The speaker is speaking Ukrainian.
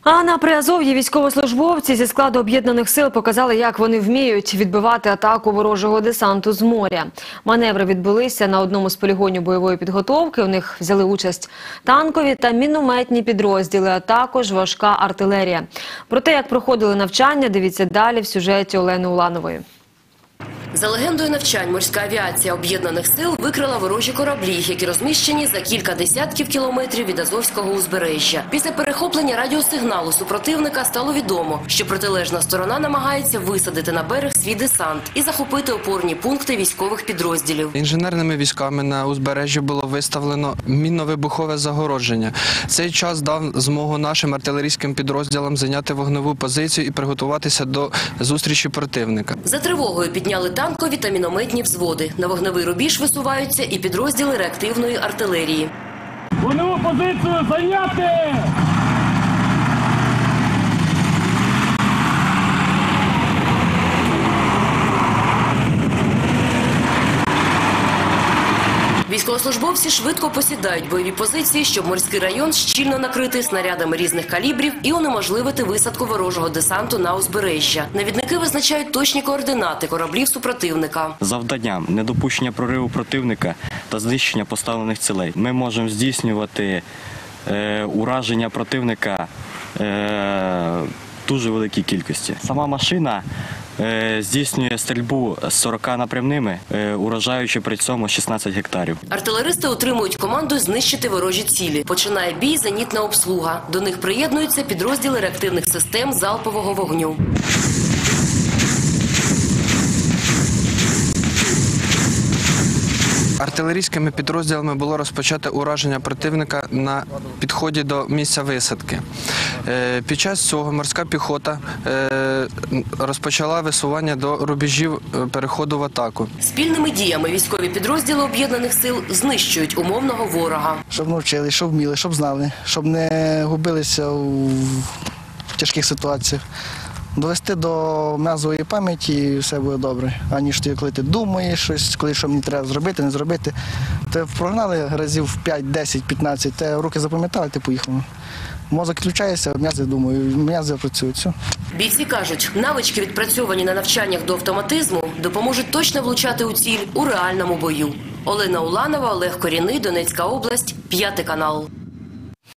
А на Приазов'ї військовослужбовці зі складу Об'єднаних сил показали, як вони вміють відбивати атаку ворожого десанту з моря. Маневри відбулися на одному з полігонів бойової підготовки. У них взяли участь танкові та мінометні підрозділи, а також важка артилерія. Про те, як проходили навчання, дивіться далі в сюжеті Олени Уланової. За легендою навчань, морська авіація Об'єднаних сил викрила ворожі кораблі, які розміщені за кілька десятків кілометрів від Азовського узбережжя. Після перехоплення радіосигналу супротивника стало відомо, що протилежна сторона намагається висадити на берег свій десант і захопити опорні пункти військових підрозділів. Інженерними військами на узбережжі було виставлено мінно-вибухове загородження. Цей час дав змогу нашим артилерійським підрозділам зайняти вогневу позицію і приготуватися до зустрічі противника. За тривогою підняли танкові та мінометні взводи. На вогневий рубіж висуваються і підрозділи реактивної артилерії. Вогневу позицію зайняти! Військовослужбовці швидко посідають бойові позиції, щоб морський район щільно накрити снарядами різних калібрів і унеможливити висадку ворожого десанту на узбережжя. Навідники визначають точні координати кораблів супротивника. Завданням недопущення прориву противника та знищення поставлених цілей. Ми можемо здійснювати ураження противника дуже великій кількості. Сама машина здійснює стрільбу з 40 напрямними, уражаючи при цьому 16 гектарів. Артилеристи отримують команду знищити ворожі цілі. Починає бій зенітна обслуга. До них приєднуються підрозділи реактивних систем залпового вогню. Артилерійськими підрозділами було розпочато ураження противника на підході до місця висадки. Під час цього морська піхота розпочала висування до рубежів переходу в атаку. Спільними діями військові підрозділи Об'єднаних сил знищують умовного ворога. Щоб навчили, щоб вміли, щоб знали, щоб не губилися в тяжких ситуаціях. Довести до м'язової пам'яті і все буде добре. Аніж ти, коли ти думаєш щось, коли що мені треба зробити, не зробити. Ти прогнали разів 5, 10, 15, ти руки запам'ятали, ти поїхав. Мозок включається, м'язи думаю, м'язи працюють. Все. Бійці кажуть, навички, відпрацьовані на навчаннях до автоматизму, допоможуть точно влучати у ціль у реальному бою. Олена Уланова, Олег Коріний, Донецька область, 5 канал.